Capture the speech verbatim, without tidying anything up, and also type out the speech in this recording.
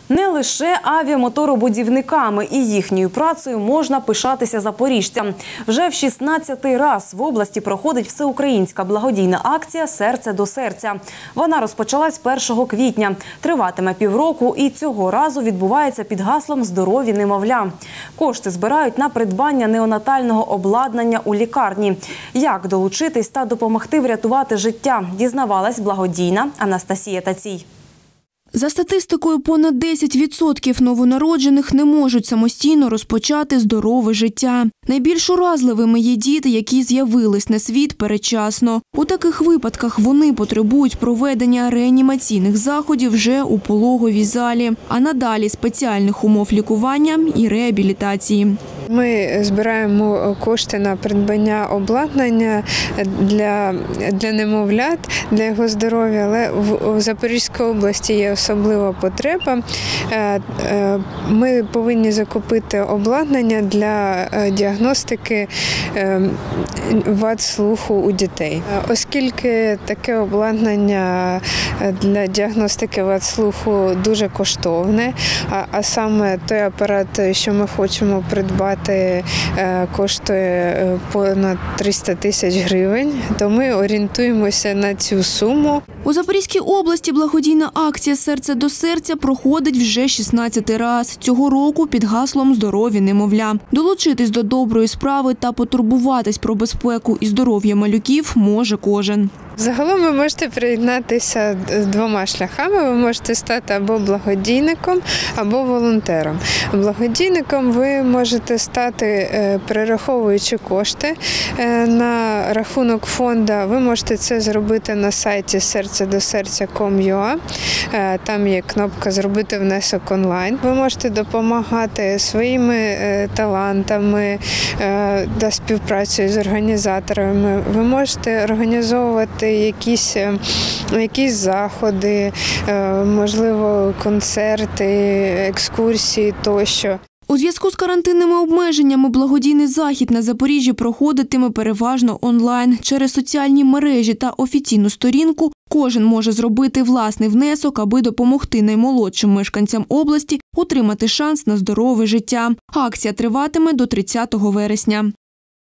Не лише авіамоторобудівниками і їхньою працею можна пишатися запоріжцям. Вже в шістнадцятий раз в області проходить всеукраїнська благодійна акція «Серце до серця». Вона розпочалась першого квітня. Триватиме півроку і цього разу відбувається під гаслом «Здорові немовля». Кошти збирають на придбання неонатального обладнання у лікарні. Як долучитись та допомогти врятувати життя, дізнавалась благодійна Анастасія Тацій. За статистикою, понад десять відсотків новонароджених не можуть самостійно розпочати здорове життя. Найбільш уразливими є діти, які з'явились на світ передчасно. У таких випадках вони потребують проведення реанімаційних заходів вже у пологовій залі, а надалі спеціальних умов лікування і реабілітації. Ми збираємо кошти на придбання обладнання для, для немовлят, для його здоров'я, але в, в Запорізькій області є особлива потреба. Ми повинні закупити обладнання для діагностики вад слуху у дітей. Оскільки таке обладнання для діагностики вад слуху дуже коштовне, а саме той апарат, що ми хочемо придбати, коштує понад триста тисяч гривень, то ми орієнтуємося на цю суму. У Запорізькій області благодійна акція «Серце до серця» проходить вже шістнадцятий раз. Цього року під гаслом «Здорові немовля». Долучитись до доброї справи та потурбуватись про безпеку і здоров'я малюків може кожен. Загалом ви можете приєднатися двома шляхами. Ви можете стати або благодійником, або волонтером. Благодійником ви можете стати, перераховуючи кошти на рахунок фонду. Ви можете це зробити на сайті серце до серця крапка ком крапка ю а. Там є кнопка «Зробити внесок онлайн». Ви можете допомагати своїми талантами та співпрацею з організаторами. Ви можете організовувати Якісь, якісь заходи, можливо, концерти, екскурсії тощо. У зв'язку з карантинними обмеженнями благодійний захід на Запоріжжі проходитиме переважно онлайн. Через соціальні мережі та офіційну сторінку кожен може зробити власний внесок, аби допомогти наймолодшим мешканцям області отримати шанс на здорове життя. Акція триватиме до тридцятого вересня.